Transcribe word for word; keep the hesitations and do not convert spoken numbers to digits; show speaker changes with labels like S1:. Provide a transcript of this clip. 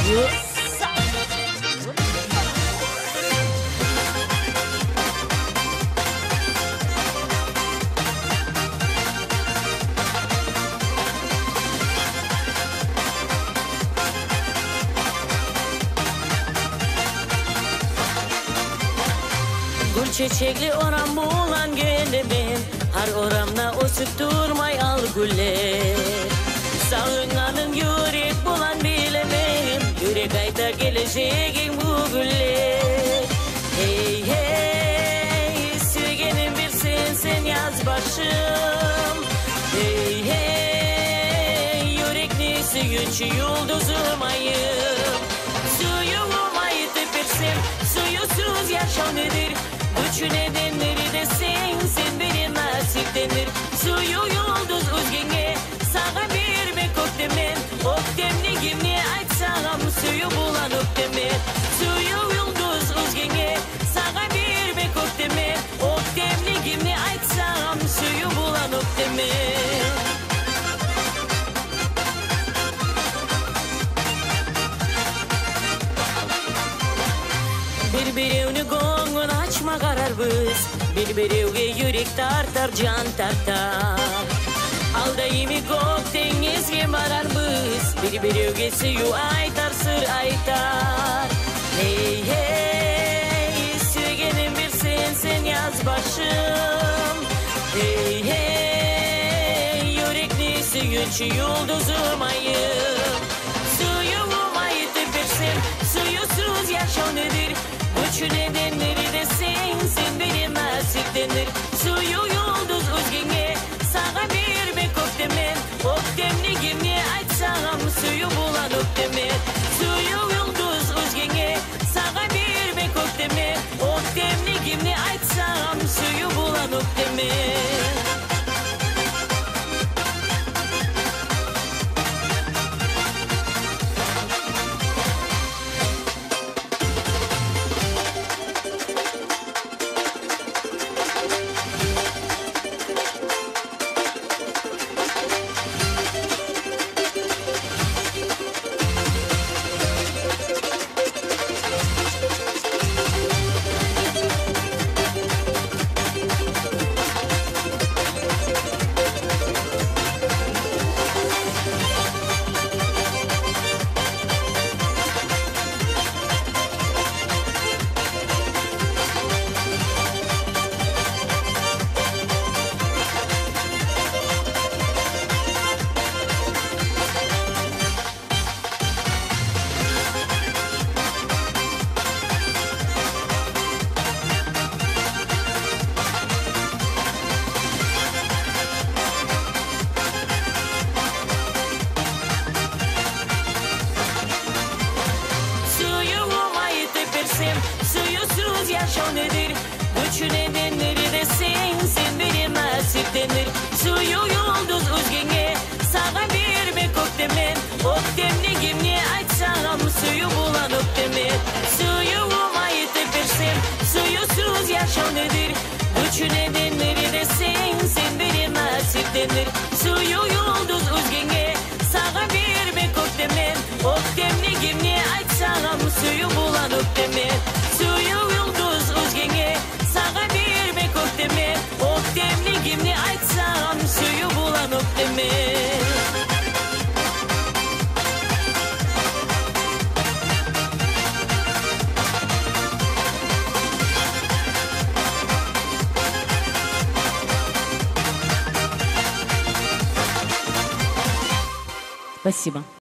S1: Gül çiçekli oram bulan gelimin, har oramna osip durmay al güller. Sağınanın yürek bulan bilemem, yürek ayta geleceğim bu güller. Hey hey, sevgenim bir sen sen yaz başım. Hey hey, yürekli suyunçu yıldızım ayım. Suyumu ayı tepersem, suyusuz yaşam nedir? Üç nedenleri de sen, sen benim nasip denir. Suyu yıldız özgenge, sana bir be kok demen. Ok demli gimni açsam, suyu bulan ok demen. Suyu yıldız özgenge, sana bir be kok demen. Ok demli gimni açsam, suyu bulan ok demen. Bir-birevni gönlün açma karar biz, bir-birevge yürek tartar, can tartar. Aldayımı kok denizge barar biz, bir-birevge suyu aytar, sır aytar. Hey hey, sevgenim bir sen sen yaz başım. Hey hey, yürekli suyunçu yıldızım ayım. Suyumu ayı tepersem, suyusuz yaşam nedir? Üç nedenleri de sen, sen benim nasip denir. Suyu yıldız özgenge, sana bir be kok demen. Ok demli gimni açsam, suyu bulan ok demen. Suyu yıldız özgenge, sana bir be kok demen. Ok demli gimni açsam, suyu bulan ok demen. Suyusuz yaşam nedir? Üç nedenleri de sen, sen benim nasip denir. Suyu yıldız özgenge, sana bir be kok demen. Ok demli gimni açsam, suyu bulan ok demen. Suyumu ayı tepersem, suyusuz yaşam nedir? Üç nedenleri de sen, sen benim nasip denir. Suyu yıldız özgenge, sana bir be kok demen. Ok demli gimni açsam, suyu bulan ok demen. Suyu yıldız özgenge, sana bir be kok demen. Ok demli gimni açsam, suyu bulan ok demen.
S2: Спасибо.